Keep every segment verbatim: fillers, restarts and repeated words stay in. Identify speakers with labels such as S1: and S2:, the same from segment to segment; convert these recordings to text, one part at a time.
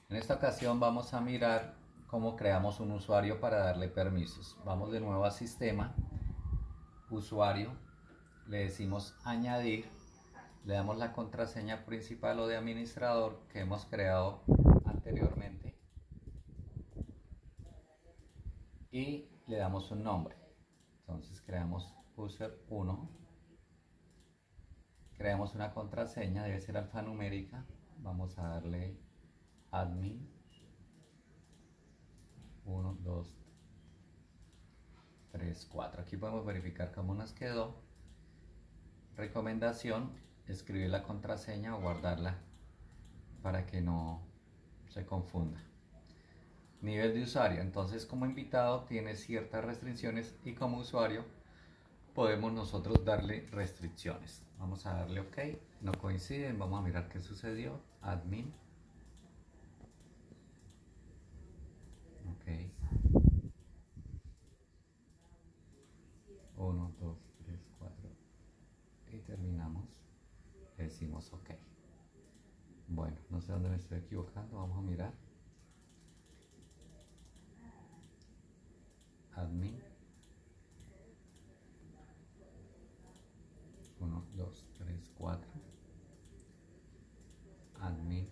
S1: En esta ocasión vamos a mirar cómo creamos un usuario para darle permisos. Vamos de nuevo a sistema, usuario, le decimos añadir, le damos la contraseña principal o de administrador que hemos creado anteriormente y le damos un nombre. Entonces creamos user uno, creamos una contraseña, debe ser alfanumérica, vamos a darle admin uno, dos, tres, cuatro. Aquí podemos verificar cómo nos quedó. Recomendación: escribir la contraseña o guardarla para que no se confunda. Nivel de usuario: entonces, como invitado tiene ciertas restricciones y como usuario podemos nosotros darle restricciones. Vamos a darle OK. No coinciden, vamos a mirar qué sucedió. Admin OK. uno, dos, tres, cuatro y terminamos. Le decimos OK. Bueno, no sé dónde me estoy equivocando, vamos a mirar. Admin uno, dos, tres, cuatro. Admin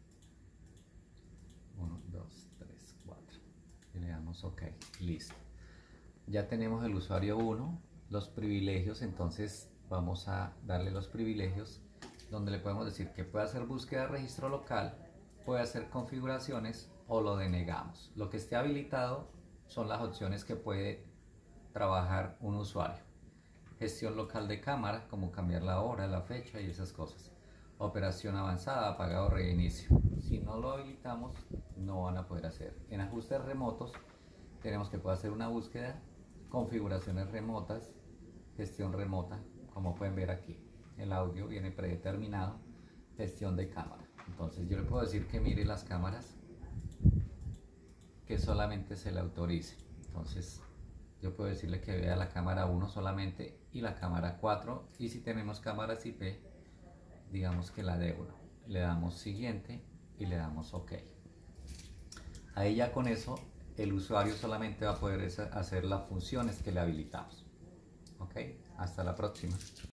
S1: uno, dos, tres, cuatro y le damos OK. Listo. Ya tenemos el usuario uno, los privilegios. Entonces vamos a darle los privilegios, donde le podemos decir que puede hacer búsqueda de registro local, puede hacer configuraciones o lo denegamos. Lo que esté habilitado son las opciones que puede trabajar un usuario. Gestión local de cámara, como cambiar la hora, la fecha y esas cosas. Operación avanzada, apagado, reinicio. Si no lo habilitamos, no van a poder hacer. En ajustes remotos tenemos que poder hacer una búsqueda, configuraciones remotas, gestión remota, como pueden ver aquí. El audio viene predeterminado, gestión de cámara. Entonces yo le puedo decir que mire las cámaras, que solamente se le autorice. Entonces yo puedo decirle que vea la cámara uno solamente y la cámara cuatro, y si tenemos cámaras I P, digamos que la D uno. Le damos siguiente y le damos OK. Ahí ya con eso el usuario solamente va a poder hacer las funciones que le habilitamos. OK, hasta la próxima.